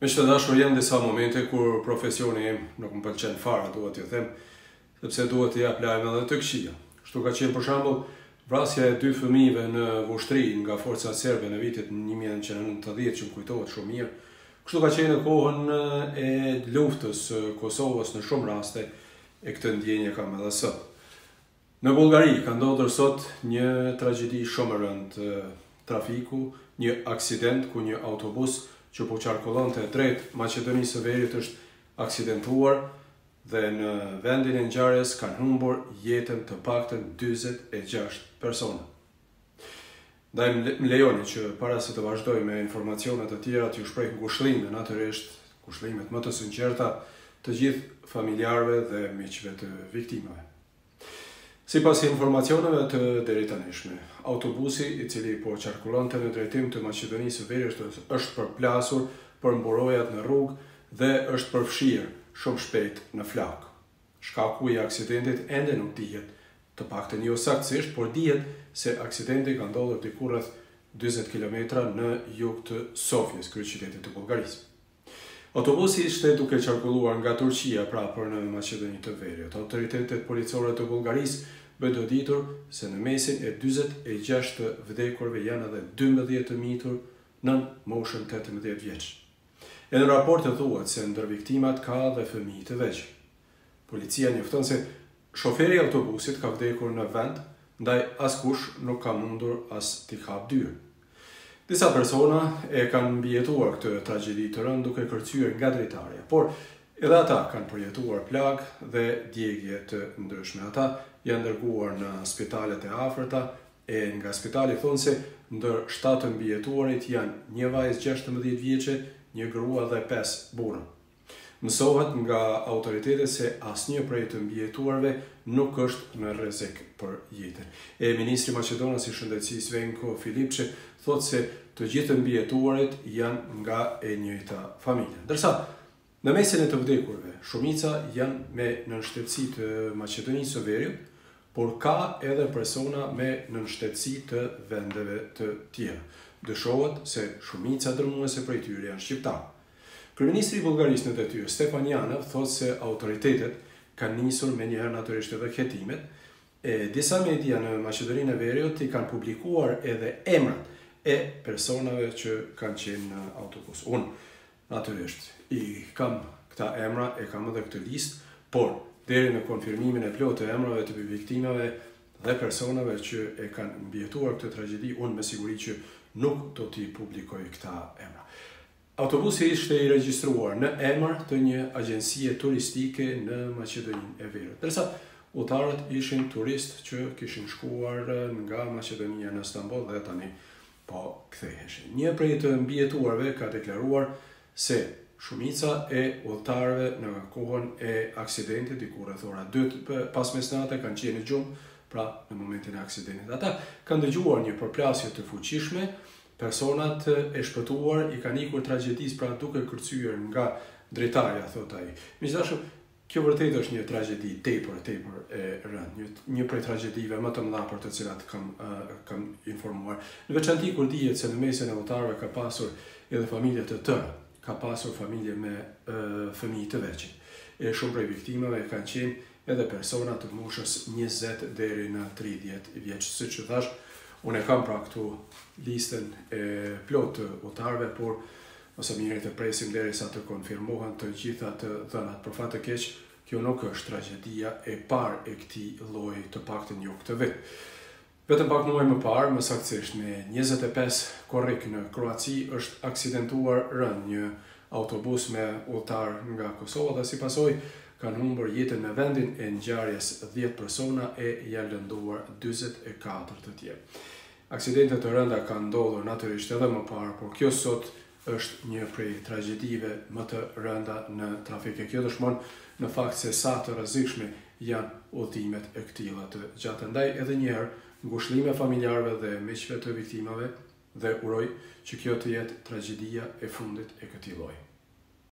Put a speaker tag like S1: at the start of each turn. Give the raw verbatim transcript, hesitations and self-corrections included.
S1: Me që të dashur janë disa momente kur profesioni im nuk më pëlqen fare, duhet t'ju them, sepse duhet t'i jap lajme edhe të këqija. Kështu ka qenë për shembull vrasja e dy fëmijëve në Vushtri nga forcat serbe në vitin një mijë e nëntëqind e nëntëdhjetë që më kujtohet shumë mirë. Kështu ka qenë në kohën e luftës së Kosovës në shumë raste e këtë ndjenje kam edhe sot. Në Bullgari ka ndodhur sot një tragjedi shumë e rëndë trafiku, një aksident ku një autobus që po qarkullonte drejt Maqedonisë së Veriut është aksidentuar dhe në vendin e ngjarjes kanë humbur jetën të paktën dyzet e gjashtë persona. Ndaj më lejoni që para se të vazhdoj me informacionet të tjera t'ju shpreh ngushëllime, natyrisht ngushëllimet më të sinqerta të gjithë familjarëve dhe miqve të viktimave. Sipas informacioneve të deritanishme, autobusi i cili po qarkullonte në drejtim të Maqedonisë së Veriut është përplasur për mburojat në rrugë dhe është përfshirë shumë shpejt në flak. Shkaku i aksidentit ende nuk dihet, të paktën jo saktësisht, por dihet se aksidenti ka ndodhur diku rreth dyzet kilometra në jug të Sofjes, kryeqytetit të Bullgarisë. Autobusi ishte duke qarkulluar nga Turqia prapër në Maqedoni të Veriut. Autoritetet policore të Bullgarisë bëjnë të ditur se në mesin e dyzet e gjashtë të vdekurve janë edhe dymbëdhjetë të mitur nën moshën tetëmbëdhjetë vjeç. E në raporte thuhet se ndër viktimat ka dhe fëmijë të vegjël. Policia njofton se shoferi i autobusit ka vdekur në vend, ndaj askush nuk ka mundur as t'i hap dyrën. Disa persona e kanë mbijetuar këtë tragjedi të rëndë duke kërcyer nga dritarja, por edhe ata kanë përjetuar plagë dhe djegje të ndryshme. Ata janë dërguar në spitalet e afërta e nga spitali thonë se ndër shtatë mbijetuarit janë një vajzë gjashtëmbëdhjetë vjeçe, një grua dhe pesë burra. Mësohet nga autoritetet se asnjë prej të mbijetuarve nuk është në rrezik për jetën. E ministri maqedonas i shëndetësisë Venko Filipçi thotë se të gjithë mbijetuarit janë nga e njëjta familje. Ndërsa në mesin e të vdekurve, shumica janë me nënshtetësi të Maqedonisë së Veriut, por ka edhe persona me nënshtetësi të vendeve të tjera. Dyshohet se shumica dërmuese prej tyre janë shqiptarë. Kryeministri i Bullgarisë në detyrë, Stefan Janov, thotë se autoritetet kanë nisur me njëherë natyrisht edhe hetimet, e disa media në Maqedoninë e Veriut i kanë publikuar edhe emrat e personave që kanë qenë në autobus. Unë natyrisht i kam këta emra, e kam edhe këtë listë, por deri në konfirmimin e plotë të emrave të viktimave dhe personave që e kanë mbijetuar këtë tragjedi, unë me siguri që nuk do t'i publikoj këta emra. Autobusi ishte i regjistruar në emër të një agjencie turistike në Maqedoninë e Veriut. Ndërsa udhëtarët ishin turistë që kishin shkuar nga Maqedonia në Stamboll dhe tani po ktheheshin. Një prej të mbijetuarve ka deklaruar se shumica e udhëtarëve në kohën e aksidentit, diku rreth ora dy pas mesnate, kanë qenë në gjumë, pra në momentin e aksidentit. Ata kanë dëgjuar një përplasje të fuqishme, personat e shpëtuar i kanë ikur tragjedisë pra duke kërcyer nga dritarja, thot ai. Miqdashur, kjo vërtet është një tragjedi tepër tepër e rëndë, një, një prej tragjedive më të mëdha për të cilat kam uh, kam informuar. Në veçanti kur dihet se në mesin e udhëtarëve ka pasur edhe familje të tëra, ka pasur familje me uh, fëmijë të vegjël. E shumë prej viktimave kanë qenë edhe persona të moshës njëzet deri në tridhjetë vjeç, siç e thash. Unë e kam pra këtu listën e plotë të udhëtarëve, por ose mirë të presim derisa të konfirmohen të gjitha të dhënat. Për fat të keq, kjo nuk është tragjedia e parë e këtij lloji, të paktën jo këtë vit. Vetëm pak muaj më parë, më saktësisht me njëzet e pesë korrik në Kroaci, është aksidentuar rënd një autobus me udhëtar nga Kosova dhe si pasojë kanë humbur jetën në vendin e ngjarjes dhjetë persona e janë lënduar dyzet e katër të tjerë. Aksidentet të rënda kanë ndodhur natyrisht edhe më parë, por kjo sot është një prej tragjedive më të rënda në trafik. E kjo dëshmon në fakt se sa të rrezikshme janë udhëtimet e këtilla të gjata. Ndaj edhe një herë ngushëllime familjarëve dhe miqve të viktimave dhe uroj që kjo të jetë tragjedia e fundit e këtij lloji.